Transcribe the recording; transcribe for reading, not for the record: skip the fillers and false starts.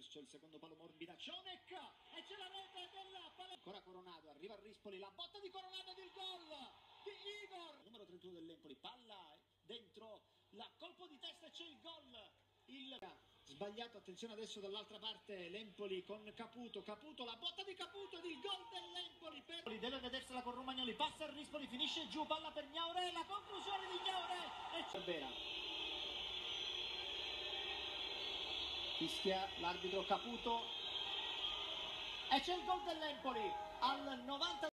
c'è il secondo palo morbida, Cionek, e c'è la rete della palla. Ancora Coronado, arriva Rispoli, la botta di Coronado ed il gol di Igor. Numero 31 dell'Empoli, palla dentro, la colpo di testa e c'è il gol. Il sbagliato, attenzione adesso dall'altra parte l'Empoli con Caputo, la botta di Caputo ed il gol dell'Empoli. Deve vedersela con Romagnoli, passa il Rispoli, finisce giù, palla per Gnauré, la conclusione di Gnauré e c'è Bera. Fischia l'arbitro Caputo e c'è il gol dell'Empoli al 90.